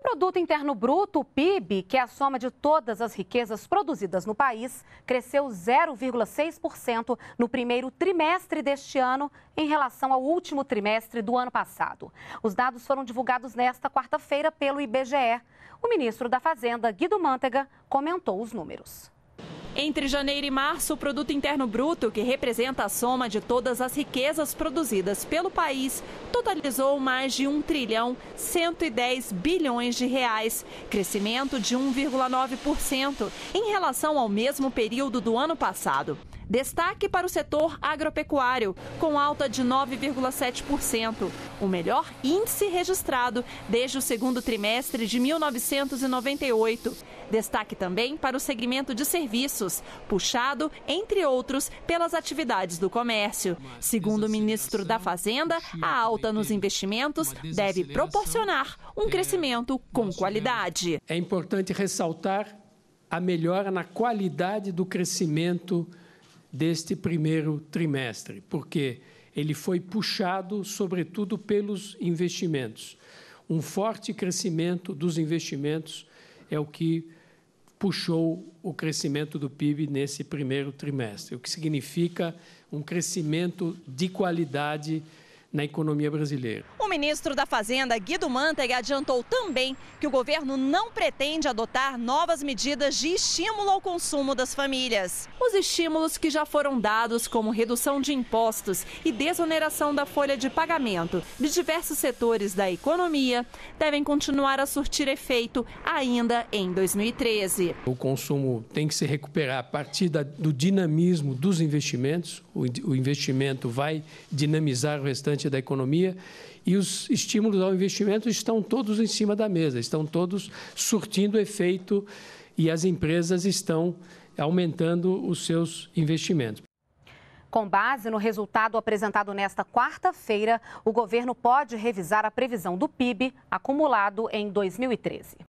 Produto Interno Bruto, o PIB, que é a soma de todas as riquezas produzidas no país, cresceu 0,6% no primeiro trimestre deste ano em relação ao último trimestre do ano passado. Os dados foram divulgados nesta quarta-feira pelo IBGE. O ministro da Fazenda, Guido Mantega, comentou os números. Entre janeiro e março, o Produto Interno Bruto, que representa a soma de todas as riquezas produzidas pelo país, totalizou mais de 1,110 trilhão de reais, crescimento de 1,9% em relação ao mesmo período do ano passado. Destaque para o setor agropecuário, com alta de 9,7%, o melhor índice registrado desde o segundo trimestre de 1998. Destaque também para o segmento de serviços, puxado, entre outros, pelas atividades do comércio. Segundo o ministro da Fazenda, a alta nos investimentos deve proporcionar um crescimento com qualidade. É importante ressaltar a melhora na qualidade do crescimento deste primeiro trimestre, porque ele foi puxado, sobretudo, pelos investimentos. Um forte crescimento dos investimentos é o que puxou o crescimento do PIB nesse primeiro trimestre, o que significa um crescimento de qualidade na economia brasileira. O ministro da Fazenda, Guido Mantega, adiantou também que o governo não pretende adotar novas medidas de estímulo ao consumo das famílias. Os estímulos que já foram dados, como redução de impostos e desoneração da folha de pagamento de diversos setores da economia, devem continuar a surtir efeito ainda em 2013. O consumo tem que se recuperar a partir do dinamismo dos investimentos. O investimento vai dinamizar o restante da economia e os estímulos ao investimento estão todos em cima da mesa, estão todos surtindo efeito e as empresas estão aumentando os seus investimentos. Com base no resultado apresentado nesta quarta-feira, o governo pode revisar a previsão do PIB acumulado em 2013.